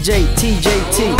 DJ TJT.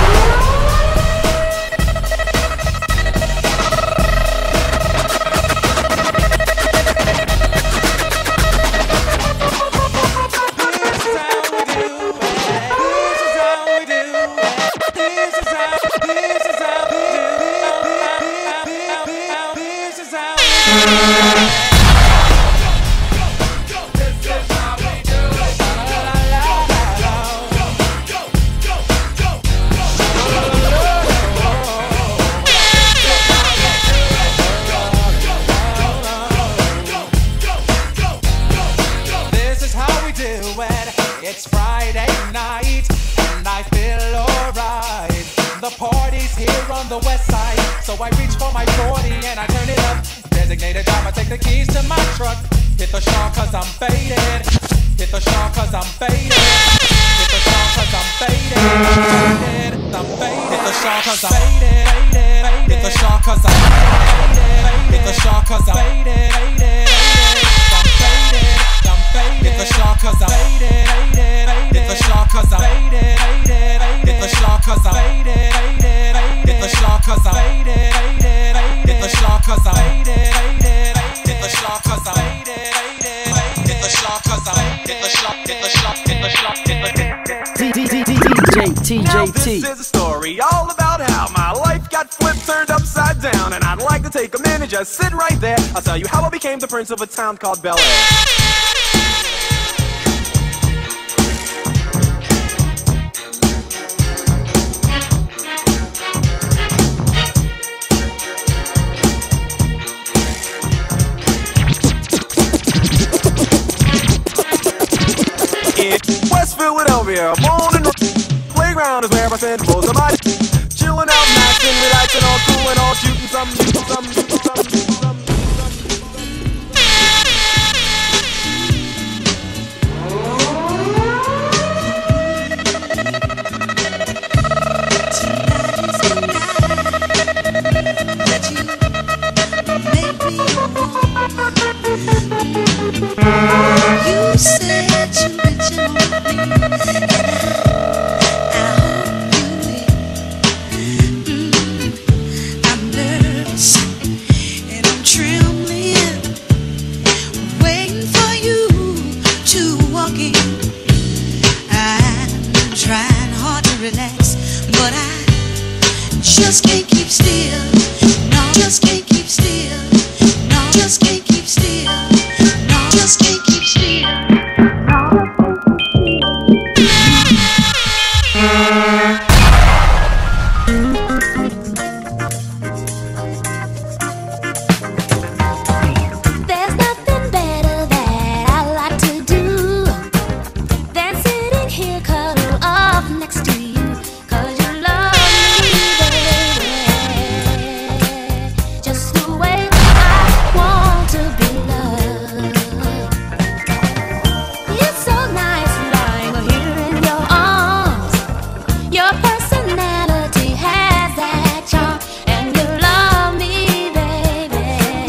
It's Friday night and I feel alright. The party's here on the west side, so I reach for my 40 and I turn it up. Designated driver, take the keys to my truck. Hit the shawl cause I'm faded. Hit the shawl cause I'm faded. Hit the shawl cause I'm faded. I'm faded. Hit the shawl cause I'm faded. Hit the shawl cause I'm faded. Hit the shawl cause I'm faded. I'm faded. I'm faded. Hit the shawl cause I'm faded. Hit the shawl cause I'm faded. Hit the shawl cause I'm faded. Hit the shawl cause I'm faded. Hit the shawl cause I'm faded. Hit the shawl cause I'm faded. Hit the shawl cause I'm hit the shawl, hit the shawl, hit the shawl, hit the TJT. Now this is a story all about how my life got flipped, turned upside down, and I'd like to take a minute, just sit right there. I'll tell you how I became the prince of a town called Bel Air. West Philadelphia, born and playground is where I spend most of my chilling out, maxing, relaxing, all cool and all shooting some. You said you reach on me, and I hope you will. I'm nervous and I'm trembling, waiting for you to walk in. I'm trying hard to relax, but I just can't keep still. No, just can't keep still. No, just can't keep still. No, just can't keep still. There's nothing better that I like to do than sitting here cuddled up next to you, 'cause you love me, baby, just the way I want to be loved. It's so nice lying here in your arms. Your personality has that charm, and you love me, baby,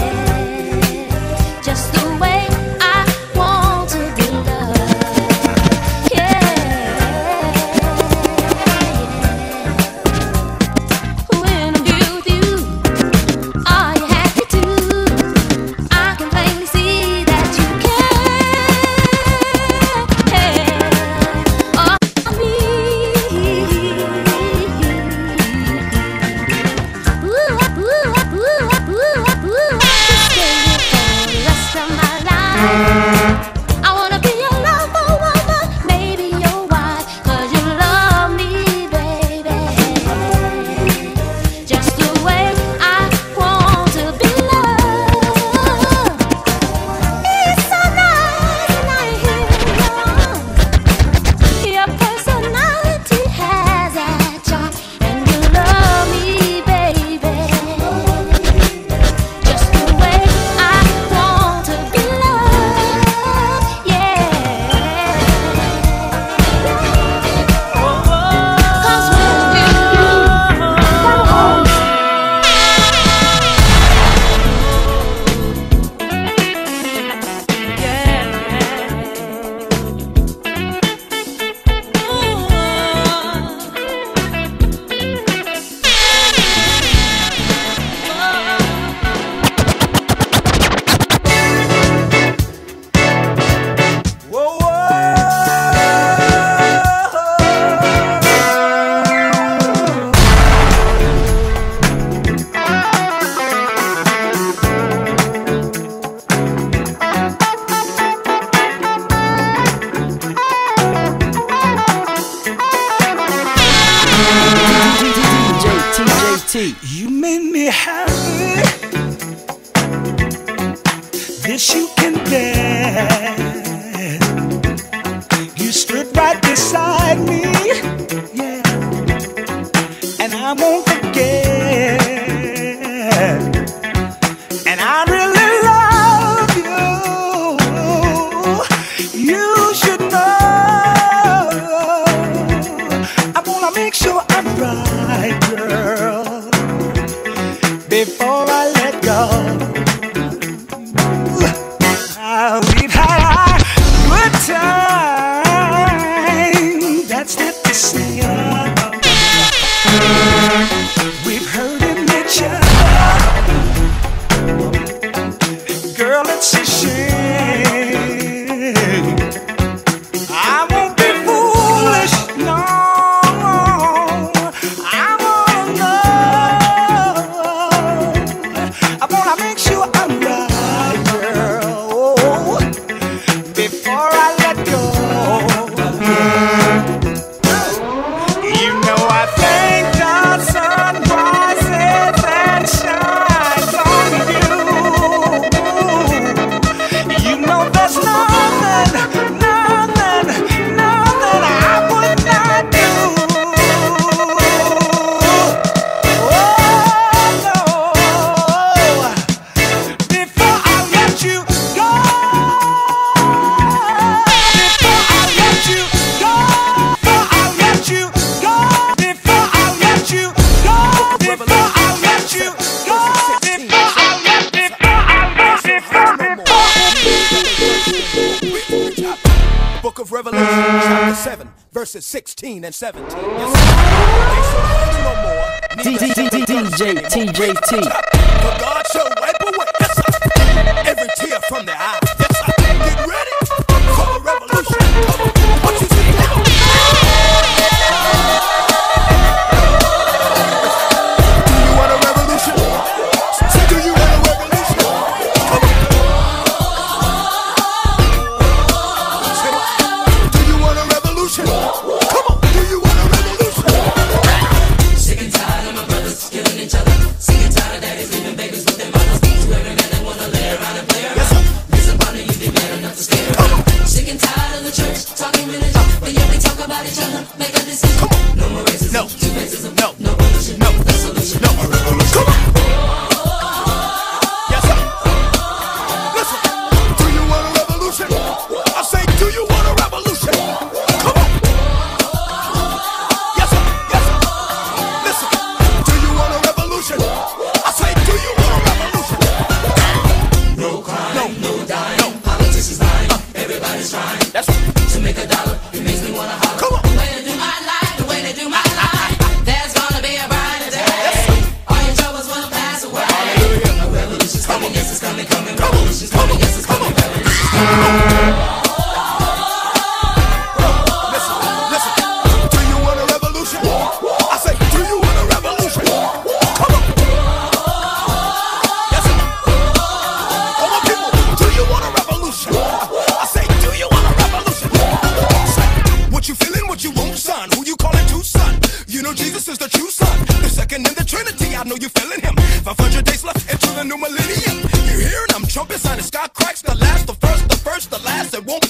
just the way I want to be loved. Yeah. When I'm with you, are you happy too? I can plainly see that you care. Oh, me. I wanna be your lover, woman, maybe your wife, 'cause you love me, baby, just the way I want to be loved. It's so nice and I hear you. Your personality has that charm, and you love me, baby, just the way I want to be loved. made me happy. This you can get. You stood right beside me, yeah, and I won't forget. And I really love you. You should know. I wanna make sure I'm right, girl, before I let go. We've had our good time, that's not to say. We've heard it nature. Girl, it's a shame. I won't be foolish, no. I wanna know. I wanna make sure I'm right, girl, before I let go. You know I thank the sun rises and shines on you. You know there's nothing I would not do. Oh no, before I let you go. Before I let you go. Before I let you go. Before I let you go. Before I let you go. Book of Revelation, chapter 7, verses 16 and 17. Yes, TJT. For God shall wipe away, yes, sir, every tear from their eye. Yes, sir. Get ready for the revolution. Come on, what you see now? Do you want a revolution? Say, do you want a revolution? Come on. Say, do you want a revolution? Come on, do you want a revolution? Sick and tired of my brothers killing each other. Sick and tired of daddies leaving babies with their mothers. To every man that wanna lay around and play around. Yes, sir. Listen, partner, you be man enough to stay around. Sick and tired of the church talking religion, but yet we talk about each other. Make a decision. No more racism. No. To racism. No. No revolution. No. The solution. No, a revolution. Come on. Yes, sir. Listen. Do you want a revolution? I say, do you want a revolution? Come on. Yes, sir. Yes, sir. Listen. Do you want a revolution? I say, do you want a revolution? No crime. No. No dying. No. Politicians lying. Everybody's trying That's right. to make $1. It makes me wanna holler. Come on. The way they do my life, the way they do my life. There's gonna be a brighter day. All your troubles will pass away. Hallelujah. A revolution's coming, yes, it's coming, coming. Come on. Revolution's coming, yes, it's coming. Revolution's coming. Listen. Listen. Do you want a revolution? I say, do you want a revolution? Come on. Yes, sir. Come on, people. Do you want a revolution? I say, do you want a revolution? Say, what you feeling? What you want, son? Who you calling to, son? You know Jesus is the true son, the second in the Trinity. I know you feeling him. 500 days left into the new millennium. You hearing them trumpets and the sky cracks. The last, the first, the last. It won't